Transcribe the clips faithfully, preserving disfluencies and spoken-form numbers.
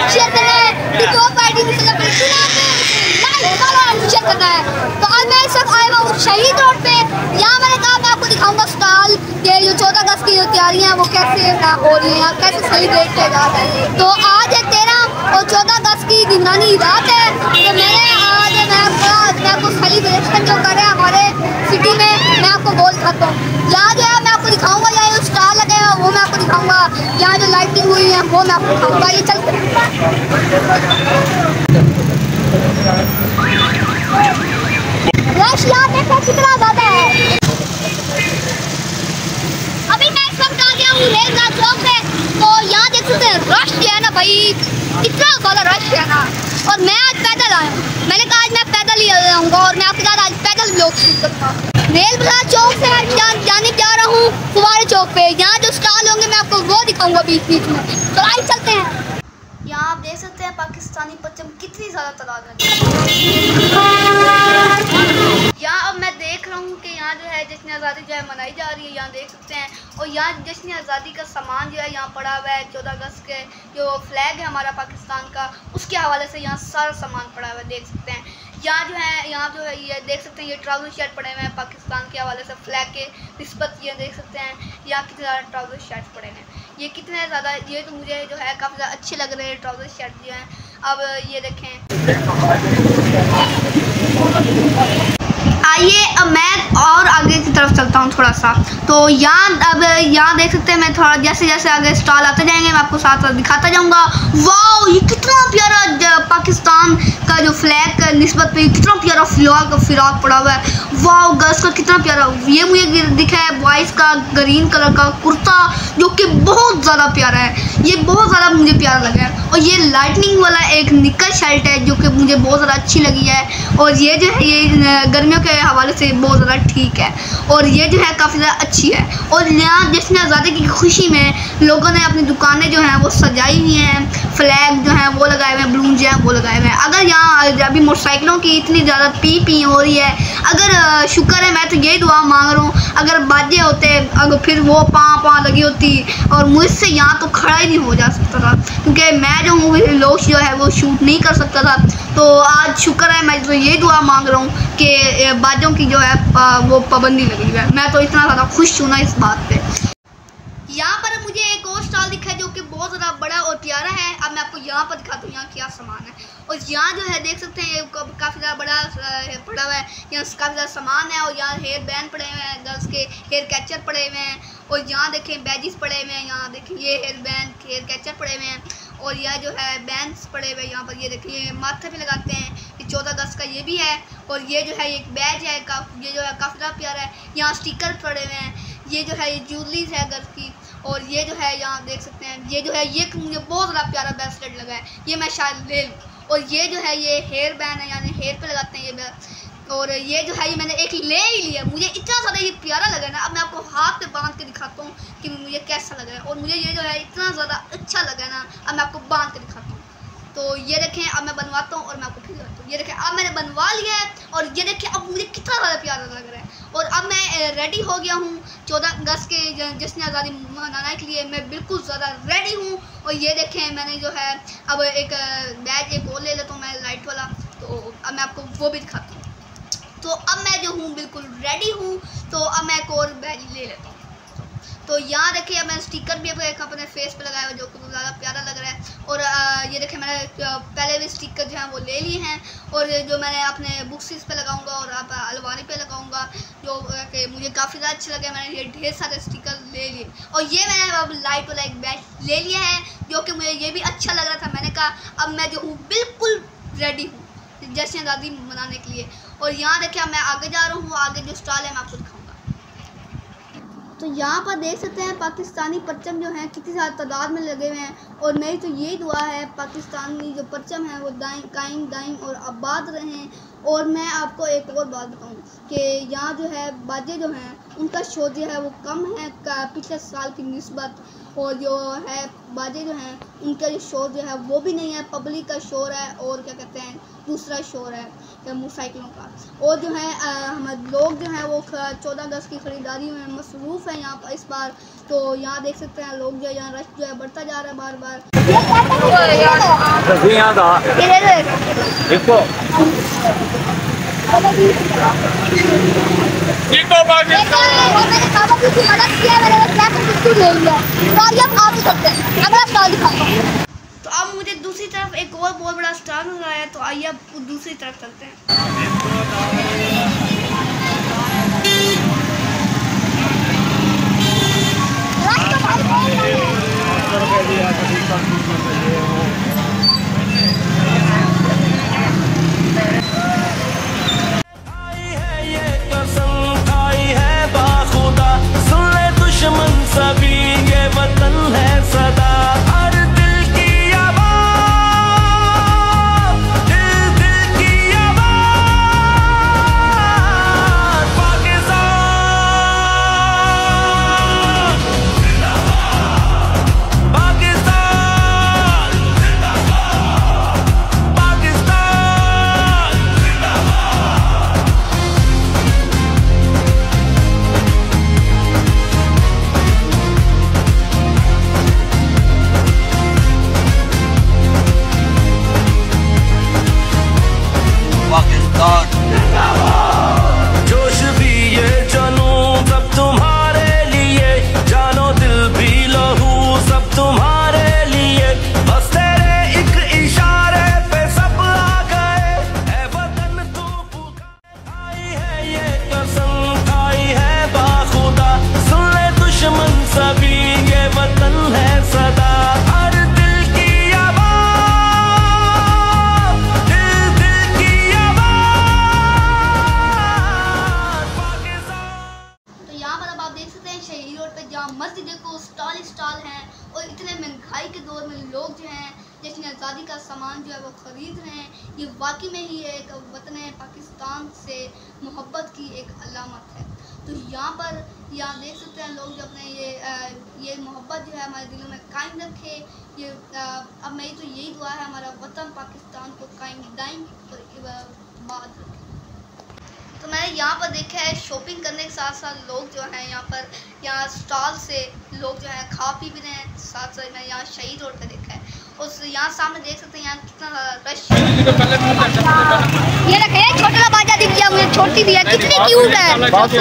Share करना है, video party की celebration like follow and share करना है। तो आज मैं इस वक्त आया हूँ शहीद रोड पे। यहाँ मैंने कहा मैं आपको दिखाऊंगा स्टॉल के जो चौदह अगस्त की जो तैयारियां हैं वो कैसे हो रही हैं, कैसे सेलिब्रेट किया जाता है। तो आज है तेरह और चौदह अगस्त की दिनानी रात है। तो मैंने आज मैं आपको मैं आपको सेलिब्रेशन जो कर रहे हैं हमारे सिटी में मैं आपको बोल सकता हूँ। यहाँ जो है मैं आपको दिखाऊंगा, यहाँ जो स्टॉल लगे हैं वो मैं आपको दिखाऊंगा, यहाँ जो लाइटिंग हुई है वो मैं आपको दिखाऊंगा। ये चलते रश यहाँ देखो कितना ज़्यादा है। अभी मैं इस वक्त आ गया हूँ रेलगा चौक पे। तो यहाँ देख सकते हैं रश जो है ना भाई, इतना ज़्यादा रश है ना। और मैं आज पैदल आया हूँ, मैंने कहा आज मैं पैदल ही आऊँगा और मैं आपके साथ आज पैदल ब्लॉग शूट करूँगा। रेल बाजार चौक से मैं जा, जाने जा रहा हूँ फुवारे चौक पे। यहाँ जो स्टॉल होंगे मैं आपको वो दिखाऊंगा बीच बीच में। तो आइए चलते हैं। यहाँ आप देख सकते हैं पाकिस्तानी परचम कितनी ज़्यादा तादाद में। यहाँ अब मैं देख रहा हूँ कि यहाँ जो है जश्न आज़ादी जो है मनाई जा रही है, यहाँ देख सकते हैं। और यहाँ जश्न आज़ादी का सामान जो है यहाँ पड़ा हुआ है, चौदह अगस्त के जो फ्लैग है हमारा पाकिस्तान का उसके हवाले से यहाँ सारा सामान पड़ा हुआ है, देख सकते हैं। यहाँ जो है यहाँ जो है ये देख सकते हैं, ये ट्राउज़र शर्ट पड़े हुए हैं पाकिस्तान के हवाले से फ्लैग के निस्बत। ये देख सकते हैं यहाँ कितने ज़्यादा ट्राउज़र शर्ट पड़े हैं, ये कितने ज़्यादा, ये तो मुझे जो है काफ़ी ज़्यादा अच्छे लग रहे हैं ट्राउज़र शर्ट जो हैं। अब ये देखें, आइए अब मैं और आगे की तरफ चलता हूँ थोड़ा सा। तो यहाँ अब यहाँ देख सकते हैं, मैं थोड़ा जैसे जैसे आगे स्टॉल आते जाएंगे मैं आपको साथ साथ दिखाता जाऊँगा। वाह ये कितना प्यारा पाकिस्तान का जो फ्लैग का निस्बत पे कितना प्यारा फ्लॉग फिराक पड़ा हुआ है। वाह गर्ल्स का कितना प्यारा, ये मुझे दिखा है बॉयज़ का ग्रीन कलर का कुर्ता जो कि बहुत ज़्यादा प्यारा है, ये बहुत ज़्यादा मुझे प्यारा लगा है। और ये लाइटनिंग वाला एक निक्कर शर्ट है जो कि मुझे बहुत ज़्यादा अच्छी लगी है। और ये जो है ये गर्मियों के हवाले से बहुत ज़्यादा ठीक है और ये जो है काफ़ी ज़्यादा अच्छी है। और यहाँ जश्न आज़ादी की खुशी में लोगों ने अपनी दुकानें जो हैं वो सजाई हुई हैं, फ्लैग जो हैं वो लगाए हुए हैं, बलून जो हैं वो लगाए हुए हैं। अगर यहाँ अभी मोटरसाइकिलों की इतनी ज़्यादा पी पी हो रही है, अगर शुक्र है, मैं तो यही दुआ मांग रहा हूँ अगर बाजे होते अगर फिर वो पाँ पाँ लगी होती और मुझसे यहाँ तो खड़ा ही नहीं हो जा सकता था, क्योंकि मैं जो हूँ लोग जो है वो शूट नहीं कर सकता था। तो आज शुक्र है, मैं तो यही दुआ मांग रहा हूँ कि बाजों की जो है वो पाबंदी लगी हुई है। मैं तो इतना ज़्यादा खुश हूँ ना इस बात पे। यहाँ पर मुझे एक और स्टॉल दिखा है जो कि बहुत ज़्यादा बड़ा और प्यारा है। अब मैं आपको यहाँ पर दिखाता हूँ यहाँ क्या सामान है। और यहाँ जो है देख सकते हैं ये काफ़ी ज़्यादा बड़ा पड़ा हुआ है, यहाँ काफ़ी ज़्यादा सामान है। और यहाँ हेयर बैंड पड़े हुए हैं, गर्ल्स के हेयर कैचर पड़े हुए हैं। और यहाँ देखें बैजिस पड़े हुए हैं, यहाँ देखें ये हेयर बैंड हेयर कैचर पड़े हुए हैं। और यह जो है बैंड्स पड़े हुए हैं यहाँ पर, ये देखिए माथे पे लगाते हैं, ये चौदह अगस्त का ये भी है। और ये जो है एक बैज है, ये जो है काफ़ी ज़्यादा प्यारा है। यहाँ स्टिकर पड़े हुए हैं, ये जो है ये ज्वेलरीज है गर्ल्स की। और ये जो है यहाँ देख सकते हैं, ये जो है ये मुझे बहुत ज़्यादा प्यारा ब्रेसलेट लगा है, ये मैं शायद ले लूँ। और ये जो है ये हेयर बैंड है, यानी हेयर पे लगाते हैं ये। और ये जो है ये मैंने एक ले ही लिया, मुझे इतना ज़्यादा ये प्यारा लगा ना। अब मैं आपको हाथ पे बांध के दिखाता हूँ कि मुझे कैसा लगा है। और मुझे ये जो है इतना ज़्यादा अच्छा लगा ना, अब मैं आपको बांध के दिखाता हूँ। तो ये देखें अब मैं बनवाता हूँ और मैं आपको फिर दिखाता हूँ। ये देखें अब मैंने बनवा लिया है और ये देखें अब मुझे कितना ज़्यादा प्यारा लग रहा है। और अब मैं रेडी हो गया हूँ चौदह अगस्त के जश्न आज़ादी मनाने के लिए, मैं बिल्कुल ज़्यादा रेडी हूँ। और ये देखें मैंने जो है अब एक बैग एक और ले लेता हूँ मैं लाइट वाला, तो अब मैं आपको वो भी दिखाता हूँ। तो अब मैं जो हूँ बिल्कुल रेडी हूँ, तो अब मैं एक और बैग ले लेता हूँ। तो यहाँ देखिए अब मैंने स्टिकर भी अपने फेस पे लगाया हुआ जो कि ज़्यादा प्यारा लग रहा है। और आ, ये देखिए मैंने पहले भी स्टिकर जो हैं वो ले लिए हैं और जो मैंने अपने बुक्स पे लगाऊंगा और आप अलमारी पे लगाऊंगा, जो कि मुझे काफ़ी ज़्यादा अच्छे लगे। मैंने ये ढेर सारे स्टिकर ले लिए और ये मैंने अब लाइट वाला एक बैग ले लिया है जो कि मुझे ये भी अच्छा लग रहा था। मैंने कहा अब मैं जो हूँ बिल्कुल रेडी हूँ जश्न आज़ादी मनाने के लिए। और यहाँ देखिए मैं आगे जा रहा हूँ, आगे जो स्टॉल है मैं आपको दिखाऊँगा। तो यहाँ पर देख सकते हैं पाकिस्तानी परचम जो हैं कितनी ज़्यादा तादाद में लगे हुए हैं। और मेरी तो यही दुआ है पाकिस्तानी जो परचम है वो दाएं कायम दाएं और आबाद रहें। और मैं आपको एक और बात बताऊं कि यहाँ जो है बाजे जो हैं उनका शोर जो है वो कम है पिछले साल की निस्बत। और जो है बाजे जो हैं उनका जो शोर जो है वो भी नहीं है, पब्लिक का शोर है और क्या कहते हैं दूसरा शोर है मोटरसाइकिलों का। और जो है हमारे लोग जो हैं वो चौदह अगस्त की ख़रीदारी में मसरूफ़ हैं यहाँ पर इस बार। तो यहाँ देख सकते हैं लोग जो है यहाँ रश जो है बढ़ता जा रहा है बार बार। यहाँ था देखो तो अब मुझे दूसरी तरफ एक और बहुत बड़ा स्टार नजर आया, तो आइए अब दूसरी तरफ चलते हैं। मस्जिद देखो, स्टॉल ही स्टॉल हैं, और इतने महंगाई के दौर में लोग जो हैं जश्न आज़ादी का सामान जो है वो ख़रीद रहे हैं। ये वाकई में ही एक वतन पाकिस्तान से मोहब्बत की एक अलामत है। तो यहाँ पर यहाँ देख सकते हैं लोग जो अपने ये आ, ये मोहब्बत जो है हमारे दिलों में कायम रखे। ये आ, अब मेरी तो यही दुआ है हमारा वतन पाकिस्तान को कायम दायम और बात रखे। तो मैंने यहाँ पर देखा है शॉपिंग करने के साथ साथ लोग जो हैं यहाँ पर यहाँ स्टॉल से लोग जो है खा पी भी रहे हैं। साथ साथ मैंने यहाँ शहीद रोड पे देखा है, उस यहाँ सामने देख सकते हैं यहाँ कितना रश। ये रखे छोटा बाजा दिख गया मुझे, छोटी भी है, कितनी क्यूट है।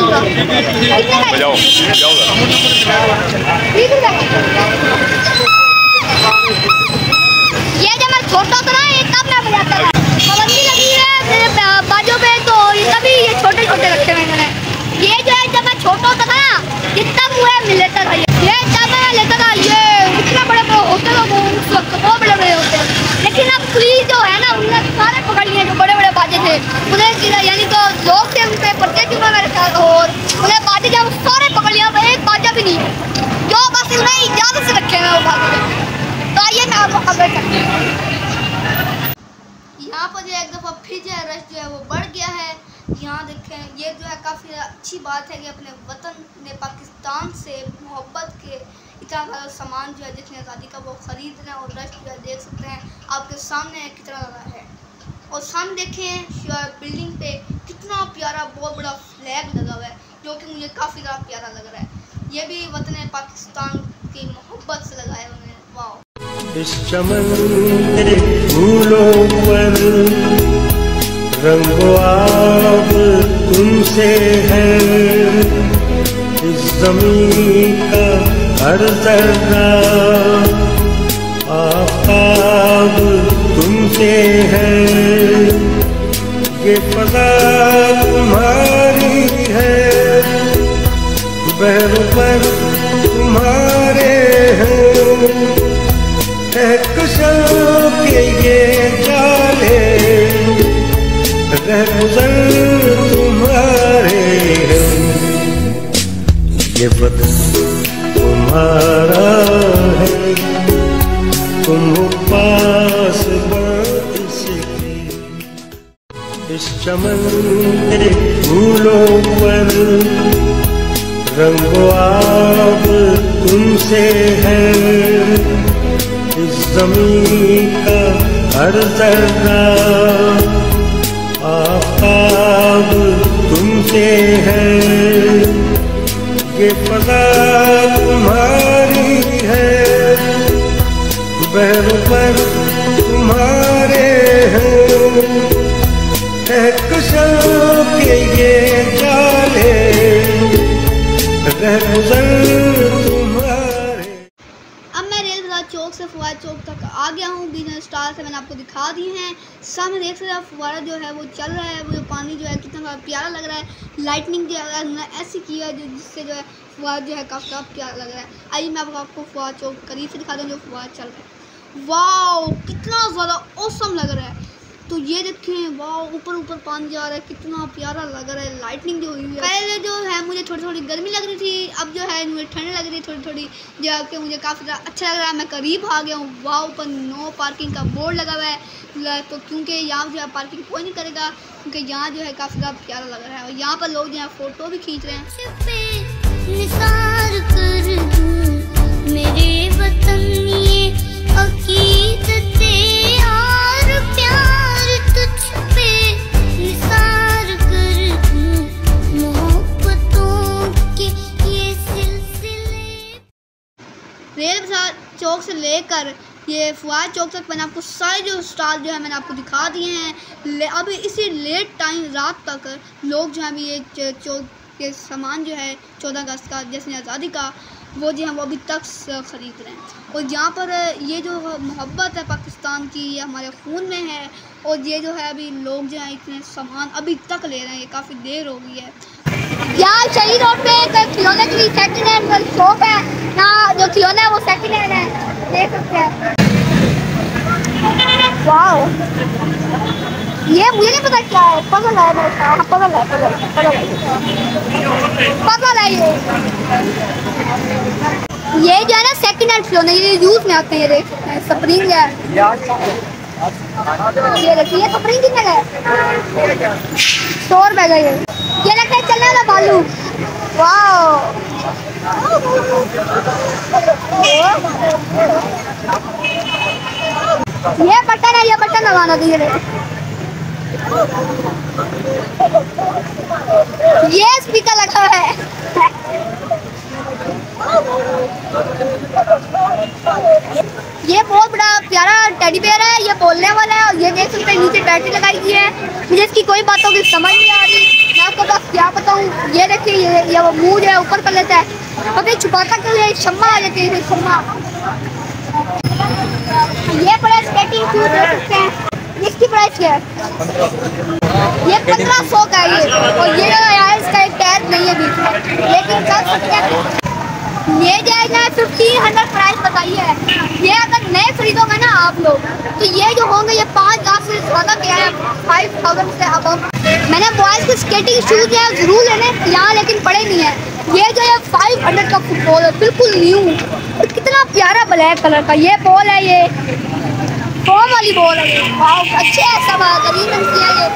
ये जब मैं छोटा था ना, ये तब मैं बजाता था। पाबंदी लगी है मेरे बाजों पे, तो तभी ये छोटे छोटे रखे हुए मैंने। ये जो है जब मैं छोटा होता था ना, जितना मुझे मिल लेता था, ये तब मैं लेता था। ये इतना बड़े बड़े होते थे वो उस वक्त, बहुत बड़े बड़े होते। लेकिन अब पुलिस जो है ना, उन्होंने सारे पकड़ लिए जो बड़े बड़े बाजे थे। उन्हें यानी तो लोग थे उन पर पर्चे चुना मेरे साथ, और उन्हें बाजे जब सारे पकड़ लिया, एक बाजा भी नहीं जो बस उन्हें इजाजत से रखे हुए वो बाजे। तो आइए मैं आपको खबर करती हूँ। यहाँ पर जो एक दफ़ा फिर जो है रश जो है वो बढ़ गया है। यहाँ देखें, ये जो है काफ़ी अच्छी बात है कि अपने वतन ने पाकिस्तान से मोहब्बत के इतना सारा सामान जो है जितनी आज़ादी का वो ख़रीद रहे हैं। और रश जो है देख सकते हैं आपके सामने कितना ज़्यादा है। और सामने देखें बिल्डिंग पे कितना प्यारा बहुत बड़ा फ्लैग लगा हुआ है, जो कि मुझे काफ़ी ज़्यादा प्यारा लग रहा है। ये भी वतन पाकिस्तान की मोहब्बत से लगाया उन्होंने। वाह, इस चमन के फूलों पर रंगो आब तुमसे है, इस ज़मीन का हर जर्रा आफ़ताब तुमसे है, ये फ़ज़ा तुम्हारी है, बहरों पर तुम्हारे हैं, कहकशां के ये जाले रहगुज़र तुम्हारे हैं, ये वतन तुम्हारा है, तुम हो पास इसकी। इस चमन के फूलों पर रंगो आब तुमसे है, इस ज़मीन का हर जर्रा आफ़ताब तुमसे है, ये फ़ज़ा तुम्हारी है, बहरों पर तुम्हारे तुम्हारे हैं, कुशल के ये जाले रह गुजर तुम्हारे। अब मैं रेल बाजार चौक से फुवारा चौक तक आ गया हूँ। बिजनेस स्टार से मैंने आपको दिखा दिए हैं। सामने देख सकते हैं फुवारा जो है वो चल रहा है। वो जो पानी जो है कितना प्यारा लग रहा है। लाइटनिंग जो है उन्होंने ऐसी की है जो जिससे जो है फुवारा जो है काफ़ी काफ़ी प्यारा लग रहा है। आइए मैं आपको फुवारा चौक करीब से दिखा दूँ जो फुवारा चल रहा है। वाओ कितना ज़्यादा औसम लग रहा है। तो ये देखें, वाओ ऊपर ऊपर पानी जा रहा है, कितना प्यारा लग रहा है। लाइटनिंग जो हुई है, पहले जो है मुझे थोड़ी थोड़ी गर्मी लग रही थी, अब जो है मुझे ठंड लग रही है थोड़ी थोड़ी, जो है कि मुझे काफ़ी अच्छा लग रहा है। मैं करीब आ गया हूँ। वाओ ऊपर नो पार्किंग का बोर्ड लगा हुआ है, तो क्योंकि यहाँ जो है पार्किंग कोई नहीं करेगा, क्योंकि यहाँ जो है काफ़ी ज़्यादा प्यारा लग रहा है। और यहाँ पर लोग जो है फ़ोटो भी खींच रहे हैं। मेरे वतन ये अकीदते और प्यार तुझ पे निसार कर दूं, मोहब्बतों के ये सिलसिले। रेल बाजार चौक से लेकर ये फुवारा चौक तक मैंने आपको सारे जो स्टॉल जो है मैंने आपको दिखा दिए हैं। अभी इसी लेट टाइम रात तक लोग जो है अभी ये चौक के सामान जो है चौदह अगस्त का जश्न आज़ादी का वो जो है वो अभी तक ख़रीद रहे हैं। और यहाँ पर ये जो मोहब्बत है पाकिस्तान की, ये हमारे खून में है। और ये जो है अभी लोग जो है इतने सामान अभी तक ले रहे हैं, ये काफ़ी देर हो गई है। यहाँ शहीद रोड पे एक खिलौने की सेकंड हैंड शॉप है। यहाँ जो खिलौने है वो सेकंड हैंड है, देख सकते हैं। वाओ ये मुझे नहीं पता क्या है, पजल है मेरे साथ, पजल है पजल पजल पजल है ये ये जो है ना सेकंड हैंड खिलौने, ये यूज में आते हैं। ये देख सकते हैं स्प्रिंग है, ये देखिए ये स्प्रिंग कितने का है, सौ रुपए का। ये ये लगता है चलने वाला भालू। वाओ ये बटन है, ये बटन लगाना चाहिए। ये स्पीकर लगा हुआ है। ये बहुत बड़ा प्यारा टेडी बेयर है, ये बोलने वाला है। और ये देख सकते हैं नीचे बैटरी लगाई हुई है। मुझे इसकी कोई बातों की समझ नहीं आ रही, मैं आपको बस क्या बताऊँ। ये देखिए ये ये वो मुंह जो है ऊपर कर लेता है, पता छुपाता क्यों है, शम्मा आ जाती है शम्मा। ये बड़ा स्केटिंग शूज देख सकते हैं, इसकी प्राइस क्या है? ये पंद्रह सौ का है ये। और ये यार इसका एक टैग नहीं है बीच में, लेकिन चल सकते हैं। ये जो है ना फिफ्टीन हंड्रेड प्राइस बताई है। ये अगर नए खरीदोगे ना आप लोग तो ये जो होंगे ये पाँच लाख से ज़्यादा क्या है, फाइव थाउजेंड से अब। मैंने बॉयज़ के स्केटिंग शूज़ है ज़रूर लेने यहाँ, लेकिन पड़े नहीं है। ये जो है फाइव हंड्रेड का फुटबॉल है, बिल्कुल न्यू। और कितना प्यारा ब्लैक कलर का ये बॉल है, ये फॉर्म वाली बॉल है। ये अच्छे है, सब गरीब रंग की है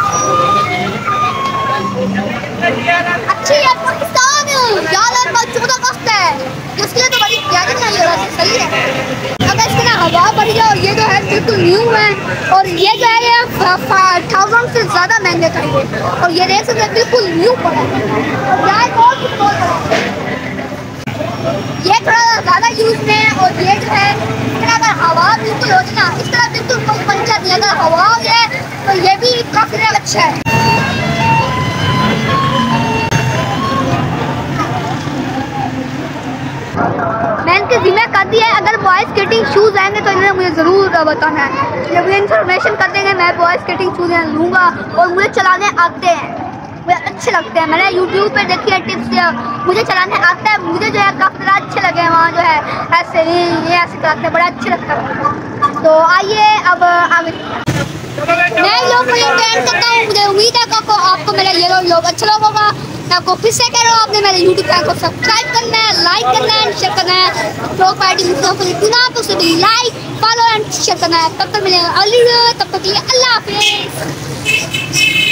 ये, अच्छी है। पाकिस्तान चौदह अगस्त है, इसके लिए तो बड़ी प्यारी नहीं है, वैसे सही है। अगर इसके ना हवा बढ़ जाए। और ये जो है बिल्कुल न्यू है, और ये जो है ये थाउजेंड से ज़्यादा महंगे खरीदे। और ये देख सकते हैं बिल्कुल न्यू पड़ा है, ये थोड़ा ज़्यादा यूज में है। और ये जो है अगर हवा बिल्कुल हो ना, इस तरह बिल्कुल कोई पंचर नहीं, अगर हवा हो जाए तो ये भी काफ़ी अच्छा है। मैंने इनके जिम्मे कर दिया है, अगर बॉयज़ स्केटिंग शूज़ आएंगे तो इन्हें मुझे ज़रूर बताना है। जब मुझे इन्फॉर्मेशन कर देंगे मैं बॉयज़ स्केटिंग शूज़ लूँगा। और मुझे चलाने आते हैं, मुझे अच्छे लगते हैं। मैंने यूट्यूब पे देखी है टिप्स, मुझे चलाने आता है। मुझे जो है काफ़ी ज़्यादा अच्छे लगे हैं वहाँ जो है ऐसे ही ये ऐसे कराते हैं, बड़ा अच्छे लगता है। तो आइए अब आगे मैं लोग को ये पेंट करता हूँ। मुझे उम्मीद है आपको आपको मेरा ये लोग अच्छा लगा होगा। मैं आपको फिर से कह रहा हूँ, आपने मेरे यूट्यूब चैनल को सब्सक्राइब करना है, लाइक करना है, शेयर करना है। तो पार्टी मुझे तो उसे भी लाइक फॉलो एंड शेयर करना है। तब तक मिलेगा अगली वीडियो, तब तक के लिए अल्लाह हाफिज़।